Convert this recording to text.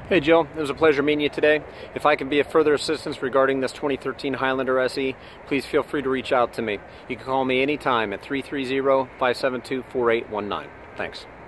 Hey Joe, it was a pleasure meeting you today. If I can be of further assistance regarding this 2013 Highlander SE, please feel free to reach out to me. You can call me anytime at 330-572-4819. Thanks.